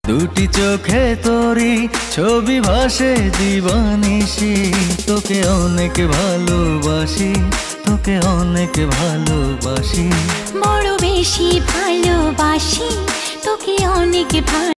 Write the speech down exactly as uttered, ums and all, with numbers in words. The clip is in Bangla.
দুটি চোখে তোরি ছবি ভাসে দিবানিশি, তোকে অনেক ভালোবাসি, তোকে অনেক ভালোবাসি, বড় বেশি ভালোবাসি, তোকে অনেক ভালো